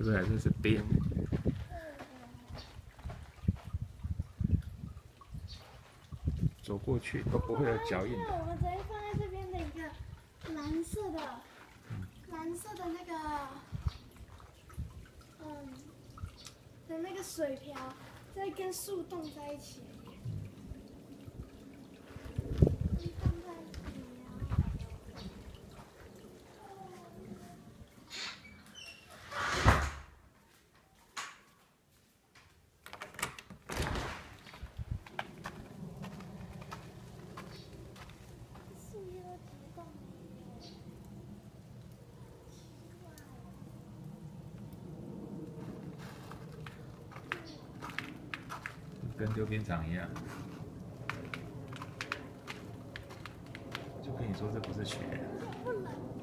不对？这是边。走过去都不会有脚印的。 我们直接放在这边的一个蓝色的那个，的那个水瓢，再跟树冻在一起。 跟溜冰场一样，就跟你说这不是雪。 不冷。